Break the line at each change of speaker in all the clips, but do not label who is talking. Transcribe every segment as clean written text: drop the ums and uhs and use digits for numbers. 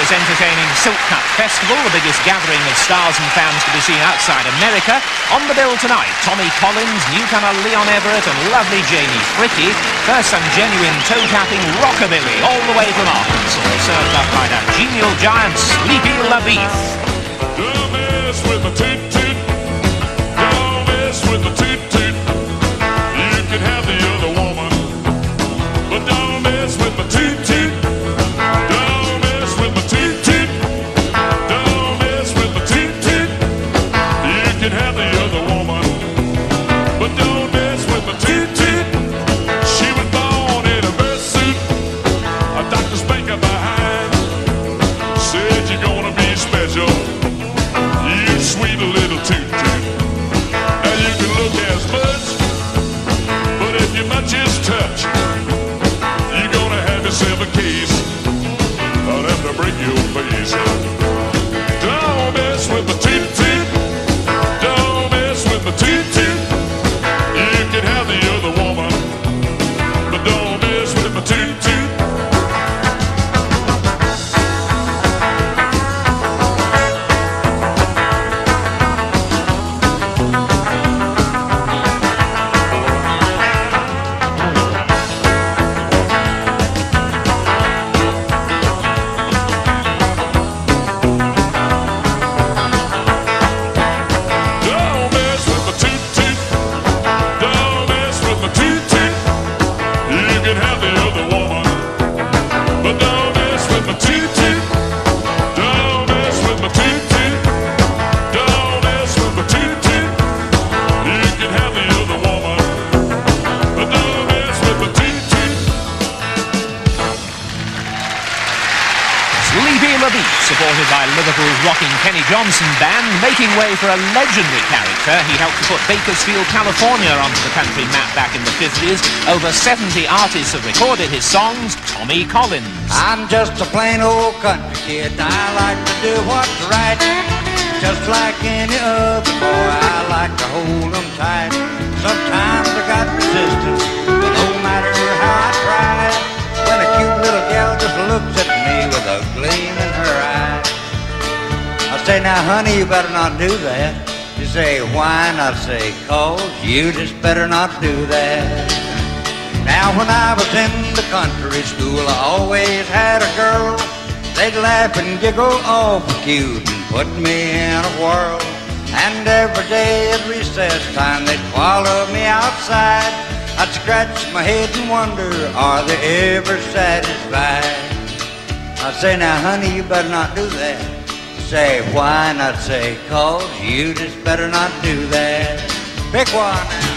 this entertaining Silk Cut Festival, the biggest gathering of stars and fans to be seen outside America. On the bill tonight, Tommy Collins, newcomer Leonne Everett and lovely Janie Fricke. First some genuine toe-tapping rockabilly all the way from Arkansas, served up by that genial giant Sleepy LaBeef.
Don't mess with my toot-toot. Don't mess with my toot-toot. You can have the other woman, but don't mess with my toot-toot. Don't mess with my toot-toot. Don't mess with my toot-toot. You can have the other woman, but don't mess with my toot-toot. She was born in a birth suit, a doctor's spanker behind. Said you're gonna be special, you sweet little toot-toot. Now you can look as much, but if you much is touch, you're gonna have yourself a case. I'll have to break your face. Don't mess with my toot-toot. Don't mess with my toot-toot. You can have the other woman, but don't mess with my toot-toot. Don't mess with my toot-toot. Don't mess with my toot-toot. You can have the other woman, but don't mess with my toot-toot. Don't mess with my toot-toot. Don't mess with my toot-toot. You can have the other woman, but don't mess with my toot-toot.
Sleepy LaBeef, supported by Liverpool's rocking Kenny Johnson band, making way for a legendary character. He helped to put Bakersfield, California onto the country map back in the 50s. Over 70 artists have recorded his songs. Tommy Collins.
I'm just a plain old country kid. I like to do what's right. Just like any other boy, I like to hold 'em tight. Sometimes I got resistance, but no matter how I try, when a cute little gal just looks at me with a gleam in her eye, I say, now honey, you better not do that. You say, why? And I say, 'cause you just better not do that. Now when I was in the country school, I always had a girl. They'd laugh and giggle awful cute and put me in a whirl. And every day at recess time, they'd follow me outside. I'd scratch my head and wonder, are they ever satisfied? I'd say, now honey, you better not do that. Say, why? And I'd say, 'cause you just better not do that. Pick one now.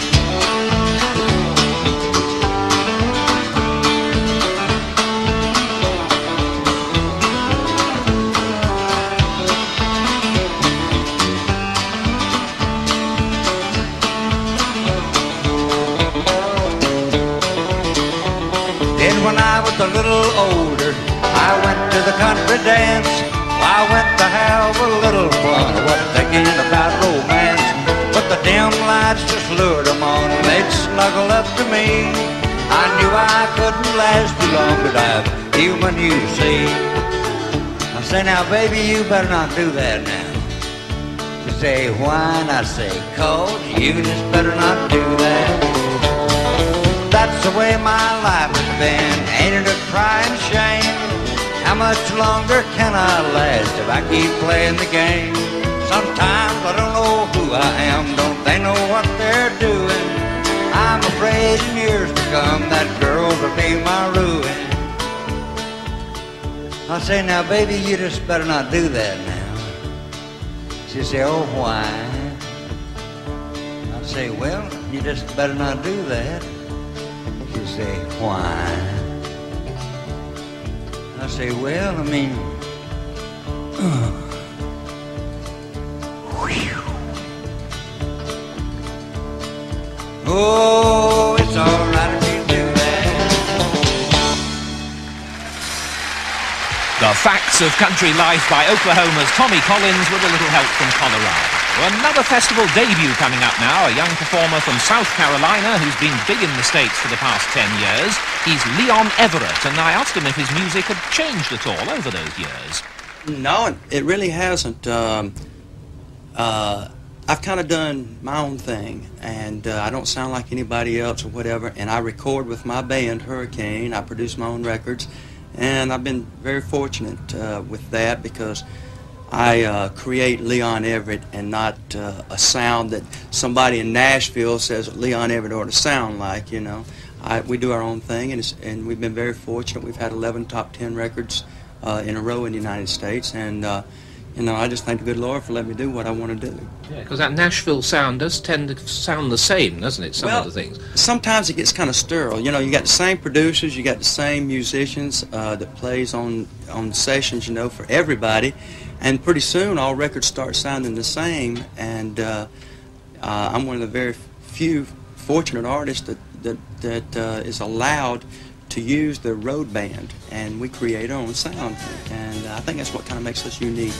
Then when I was a little older, I went to the country dance. I went to have a little fun. I wasn't thinking about romance, but the dim lights just lured them on, and they'd snuggle up to me. I knew I couldn't last too long, but I'm human, you see. I say, now baby, you better not do that now. You say, why? And I say, 'cause you just better not do that. That's the way my life has been, ain't it a crying shame? How much longer can I last if I keep playing the game? Sometimes I don't know who I am, don't they know what they're doing? I'm afraid in years to come that girl will be my ruin. I say, now baby, you just better not do that now. She say, oh, why? I say, well, you just better not do that. She say, why? I say, well, I mean, oh, it's all right if you do that.
The Facts of Country Life by Oklahoma's Tommy Collins with a little help from Colorado. Another festival debut coming up now, a young performer from South Carolina who's been big in the States for the past 10 years. He's Leonne Everett, and I asked him if his music had changed at all over those years.
No, it really hasn't. I've kind of done my own thing, and I don't sound like anybody else or whatever, and I record with my band, Hurricane. I produce my own records, and I've been very fortunate with that because I create Leonne Everett and not a sound that somebody in Nashville says Leonne Everett ought to sound like, you know. We do our own thing, and we've been very fortunate. We've had 11 top 10 records in a row in the United States, and you know, I just thank the good Lord for letting me do what I want to do.
Yeah, because that Nashville sound does tend to sound the same, doesn't it, some of the things?
Sometimes it gets kind of sterile. You know, you got the same producers, you got the same musicians that plays on sessions, you know, for everybody, and pretty soon all records start sounding the same, and I'm one of the very few fortunate artists that is allowed to use the road band, and we create our own sound, and I think that's what kind of makes us unique.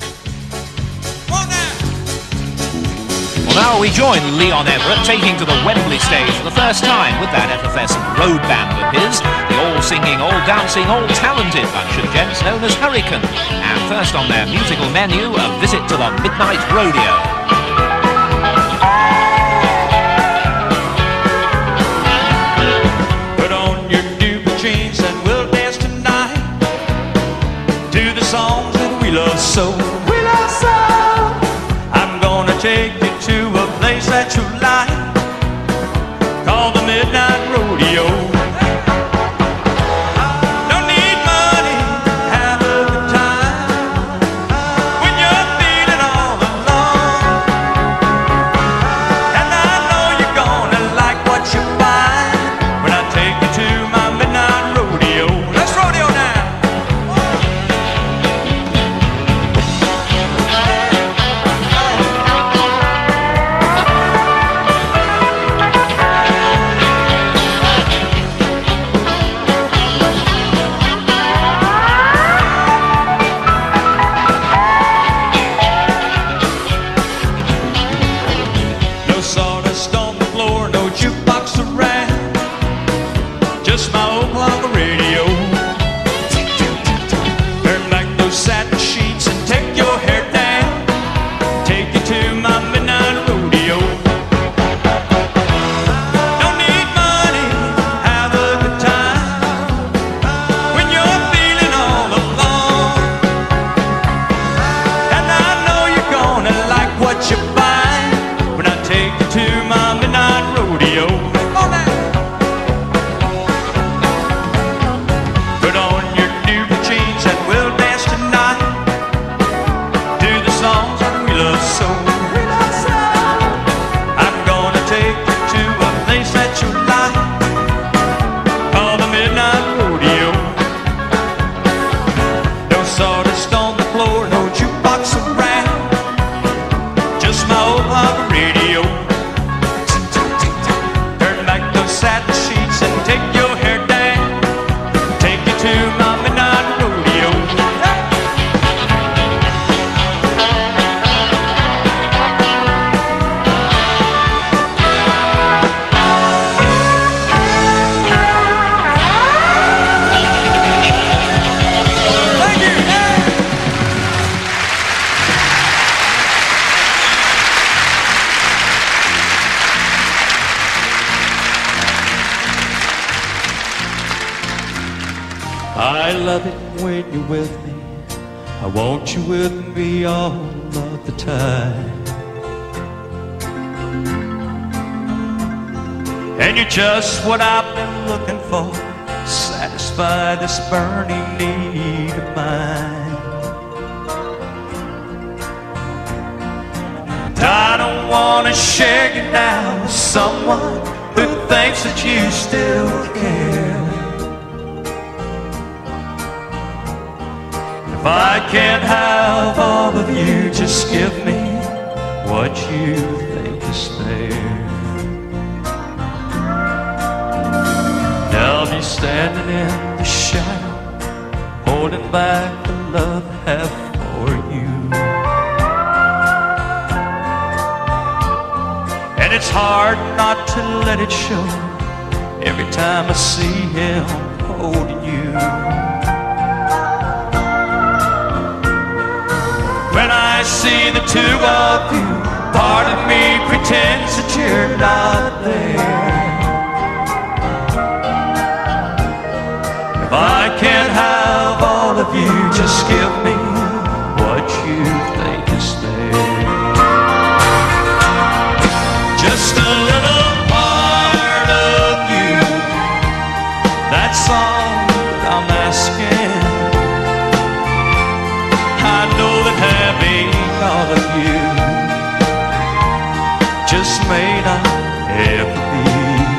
Well, now we join Leonne Everett taking to the Wembley stage for the first time with that effervescent road band of his, the all-singing, all-dancing, all-talented bunch of gents known as Hurricane. And first on their musical menu, a visit to the Midnight Rodeo.
Songs that we love so, I'm gonna take you to a place that you like, called the Midnight Rodeo. Don't need money, have a good time, when you're feeling all alone. And I know you're gonna like what you find, when I take you to my Midnight Rodeo. Let's rodeo now. I love it when you're with me. I want you with me all of the time. And you're just what I've been looking for, satisfy this burning need of mine. And I don't want to share you now with someone who thinks that you still care. If I can't have all of you, just give me what you think is fair. I'll be standing in the shadow, holding back the love I have for you. And it's hard not to let it show every time I see him holding you. see the two of you, part of me pretends that you're not there. If I can't have all of you, just give me what you think is fair. Just a little part of you, that's all that I'm asking. I know that having all of you just may not ever be,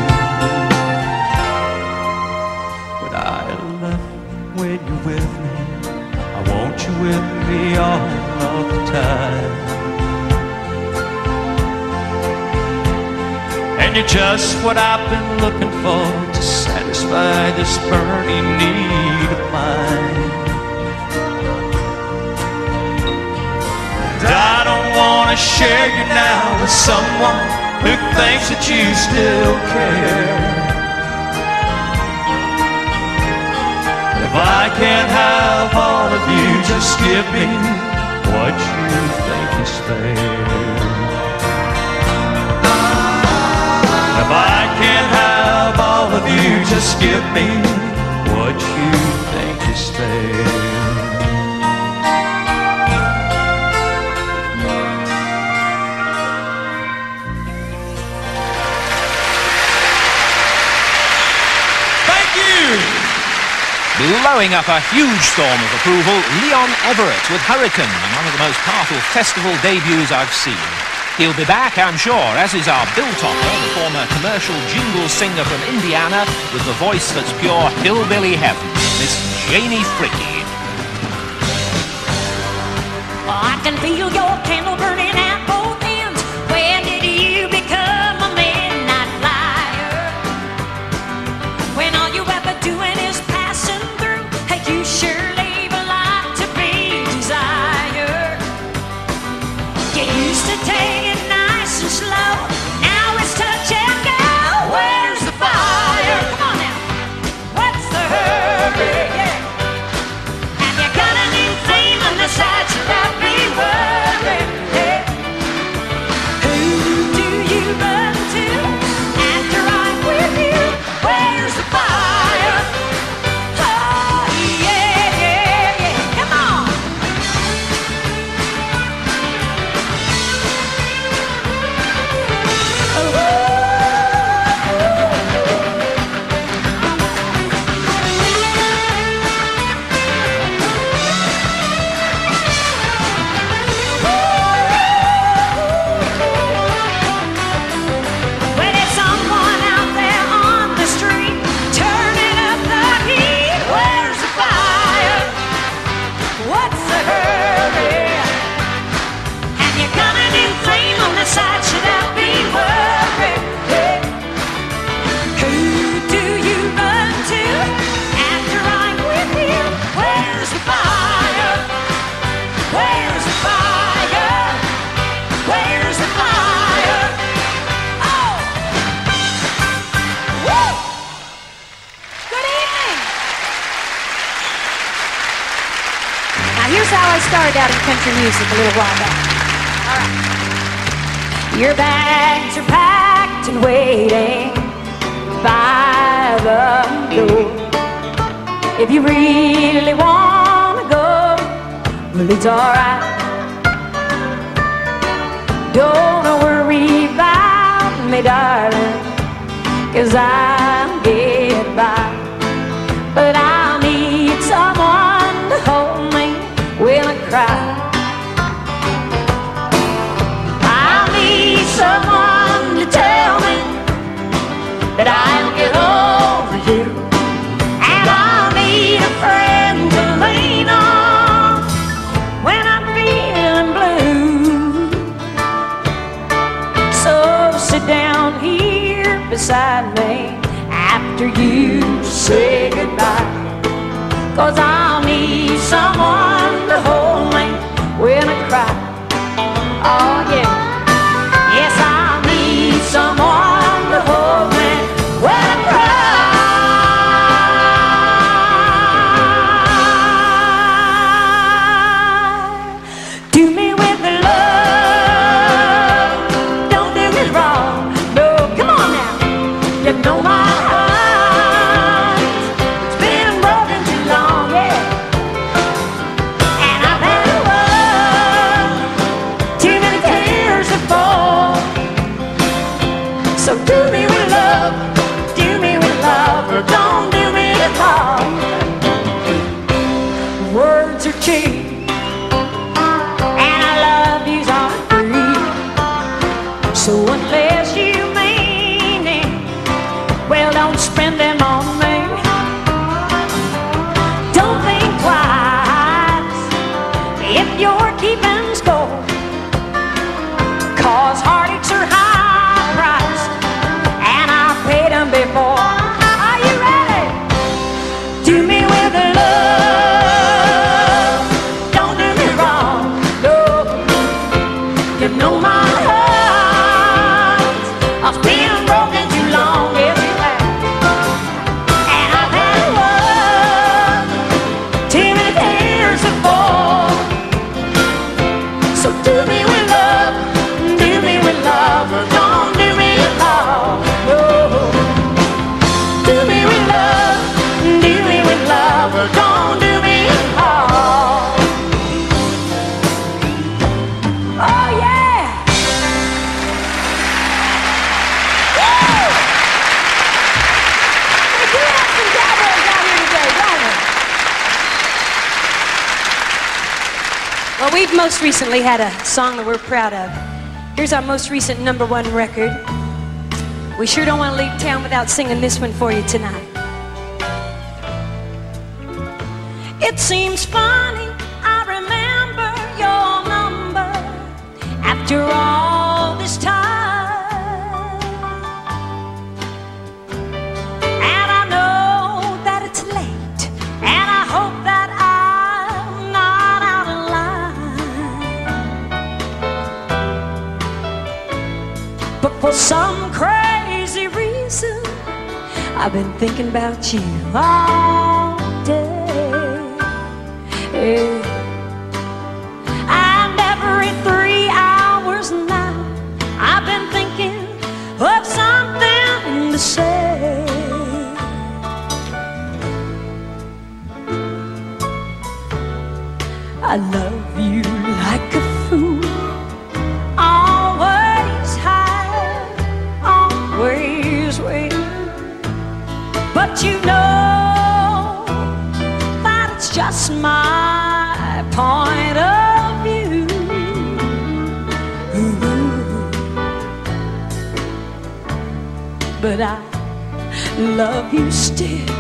but I love when you're with me. I want you with me all of the time. And you're just what I've been looking for to satisfy this burning need of mine. And I don't want to share you now with someone who thinks that you still care. If I can't have all of you, just give me what you think is fair. If I can't have all of you, just give me what you think is fair. Thank you!
Blowing up a huge storm of approval, Leonne Everett with Hurricane, and one of the most powerful festival debuts I've seen. He'll be back, I'm sure, as is our Bill Topper, the former commercial jingle singer from Indiana, with the voice that's pure hillbilly heaven, Miss Janie Fricke.
I can feel your candle burning at both ends. When did you become a midnight flyer? When all you're ever doing is passing through, hey, you sure leave a lot to be desired. You used to take it nice and slow, now it's touch and go. Where's the fire? Come on now, what's the hurry? Yeah. Have you got a new flame on the side? Should I be worried? Yeah. Who do you run to after I'm with you? Where's the fire? Oh yeah, yeah, yeah. Come on. Well, there's someone out there on the street turning up the heat. Where's the fire? What's the hurry? Have you got a new flame on the side? Should I be worried? Hey. Who do you run to after I'm with you? Where's the fire? Where's the fire? Where's the fire? Oh! Woo! Good evening!
Now here's how I started out in country music a little while back.
All right. Your bags are packed and waiting by the door. If you really want to go, well, it's all right. Don't worry about me, darling, 'cause I'll get by. But I'll need someone to hold me when I cry. I'll need someone to tell me that I'll get over you. And I'll need a friend to lean on when I'm feeling blue. So sit down here beside me after you say goodbye, 'cause I'll need someone to hold me when I cry. Oh yeah, yes, I'll need someone to hold me when I cry. Do me with So do me with love, do me with love, or don't do me at all. Words are cheap, and I love yous are free. So unless you mean it, well, don't spend them on me. Don't think twice if you're keeping score, 'cause heartaches are high price, and I paid them before. Are you ready? Do me with love, don't do me wrong, no. You know my heart's been broken too long, yes it has. And I've had love too many tears to fall. So do me with love, do me with love, or don't do me at all, no. Do me with love, do me with love, or don't do me at all. Oh yeah! Woo! We do have some cowboys out here today, don't we?
Well, we've most recently had a song that we're proud of. Here's our most recent #1 record. We sure don't want to leave town without singing this one for you tonight.
It seems funny, I remember your number after all this time. And I know that it's late, and I hope that I'm not out of line. But for some crazy reason, I've been thinking about you all day. And every 3 hours now, I've been thinking of something to say. I love you like a fool, always high, always wait. But you know that it's just my point of view. But I love you still,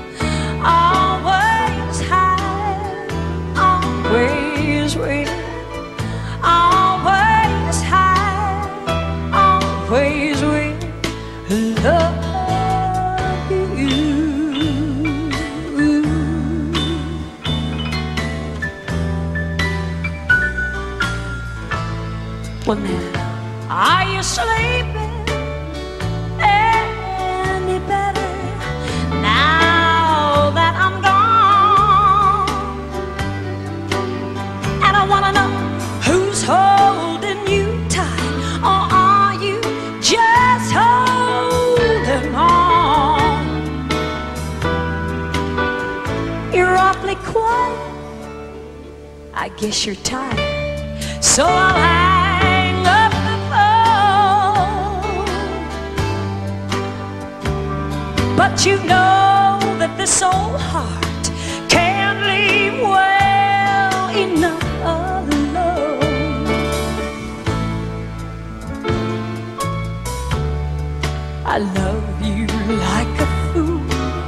always high, always wait, always high, always wait. Love you. Well now, are you sleeping any better now that I'm gone? And I wanna know who's holding you tight, or are you just holding on? You're awfully quiet, I guess you're tired, so I'll hang up the phone. But you know that this old heart can't leave well enough alone. I love you like a fool,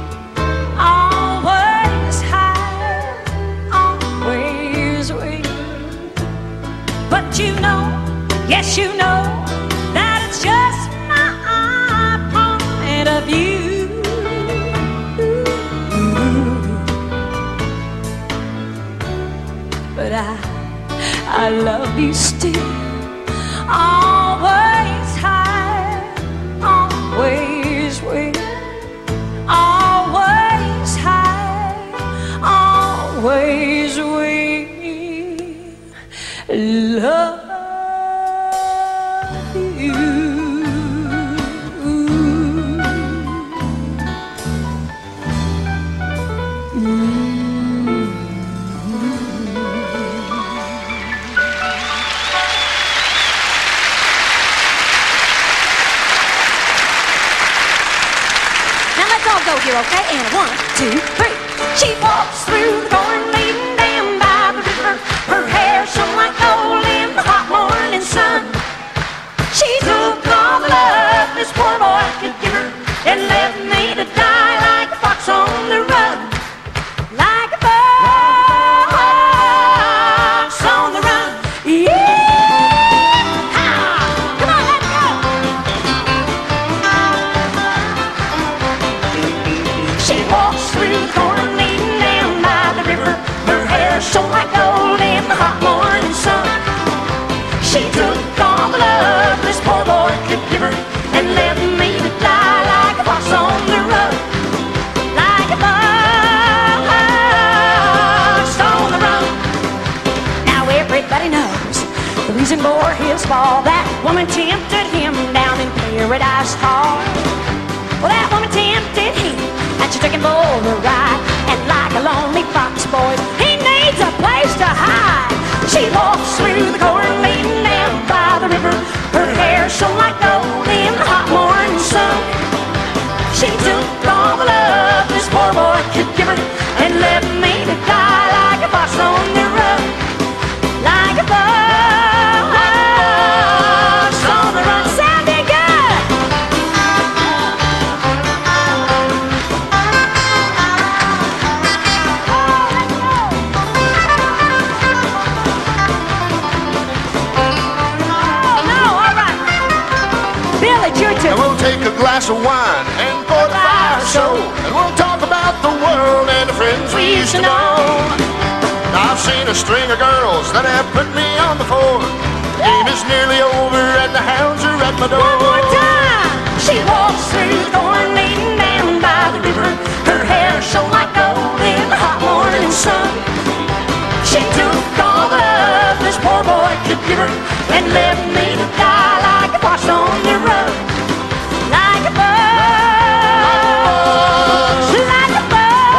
always high, always wait. But you know, yes you know, that it's just my point of view. But I love you still, always high, always wait, always high, always wait. Love you.
go here, okay? And 1, 2, 3. She walks through the corn leading down by the river. Her hair shone like gold in the hot morning sun. She took all the love this poor boy could give her and left me to die like a fox on the run. Like a fox on the run. Yeah! Come on, let's go! She walks through the corn leading down by the river. Her hair shone like gold in the hot morning sun. She took all the love this poor boy could give her and left me to die like a fox on the run. Like a fox on the run. Now everybody knows the reason for his fall. That woman tempted him down in Paradise Hall. Well, that woman tempted him and she took him for a ride. And like a lonely fox, boys, he needs a place to hide. She walks through the corn leading down by the river. Her hair shone like gold in the hot morning sun. She took all the love this poor boy could give her and left me to die like a fox on the run. Like a fox on the run. Sounding good!
And we'll take a glass of wine and pour the fire show. And we'll talk about the world and the friends we used to know. Now I've seen a string of girls that have put me on the floor. The game is nearly over and the hounds are at my door.
One more time! She walks through the corn leading down by the river. Her hair shone like gold in the hot morning sun. She took all the love this poor boy could give her and left me to die like a fox on the run. Like a fox, like a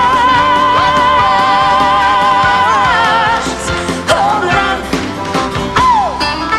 fox on the run. Oh!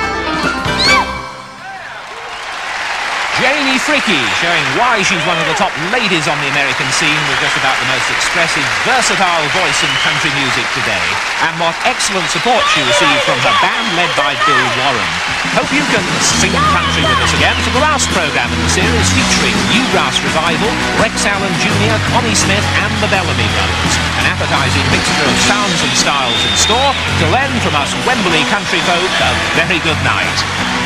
Janie Fricke showing why she's one of the top ladies on the American scene with just about the most expressive, versatile voice in country music today. And what excellent support she received from her band led by Bill Warren. Hope you can sing country with us again for the last programme in the series featuring Newgrass Revival, Rex Allan Jr., Connie Smith and the Bellamy Brothers. An appetising mixture of sounds and styles in store. Till then, from us Wembley country folk, a very good night.